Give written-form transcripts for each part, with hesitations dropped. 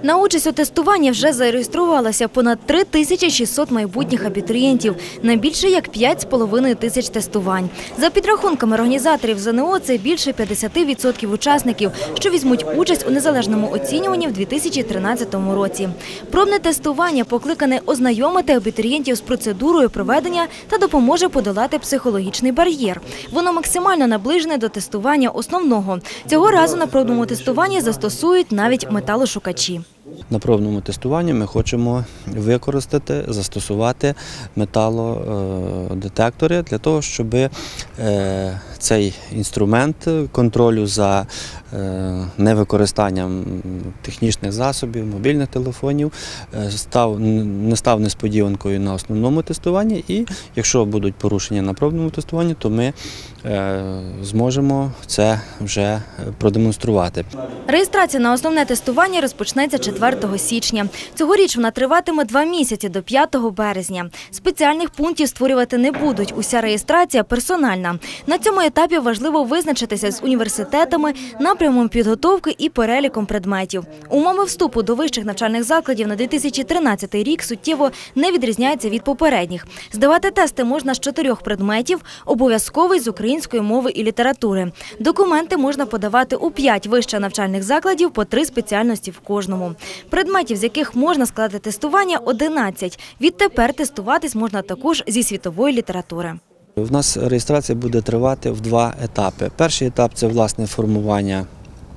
На участь у тестуванні вже зареєструвалося понад 3600 майбутніх абітурієнтів, на більше як 5500 тестувань. За підрахунками організаторів ЗНО, це більше 50% учасників, що візьмуть участь у незалежному оцінюванні в 2013 році. Пробне тестування покликане ознайомити абітурієнтів з процедурою проведення та допоможе подолати психологічний бар'єр. Воно максимально наближене до тестування основного. Цього разу на пробному тестуванні застосують навіть металошукачі. На пробному тестуванні ми хочемо використати, застосувати металодетектори для того, щоб цей інструмент контролю за невикористанням технічних засобів, мобільних телефонів не став несподіванкою на основному тестуванні. І якщо будуть порушення на пробному тестуванні, то ми зможемо це вже продемонструвати. Реєстрація на основне тестування розпочнеться 4 січня. Цьогоріч вона триватиме 2 місяці до 5 березня. Спеціальних пунктів створювати не будуть. Уся реєстрація персональна. На цьому етапі важливо визначитися з університетами, напрямом підготовки і переліком предметів. Умови вступу до вищих навчальних закладів на 2013 рік суттєво не відрізняються від попередніх. Здавати тести можна з 4 предметів, обов'язковий з української мови і літератури. Документи можна подавати у 5 вищих навчальних закладів по 3 спеціальності в кожному. Предметів, з яких можна складати тестування, 11. Відтепер тестуватись можна також зі світової літератури. У нас реєстрація буде тривати в 2 етапи. Перший етап – це, власне, формування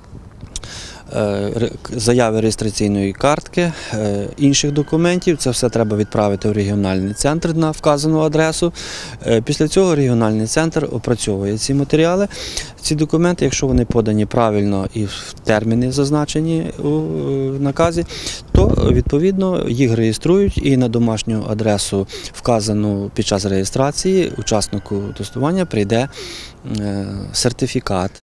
заяви реєстраційної картки, інших документів. Це все треба відправити в регіональний центр на вказану адресу. Після цього регіональний центр опрацьовує ці матеріали, ці документи. Якщо вони подані правильно і в терміни зазначені у наказі, то відповідно їх реєструють і на домашню адресу, вказану під час реєстрації, учаснику тестування прийде сертифікат.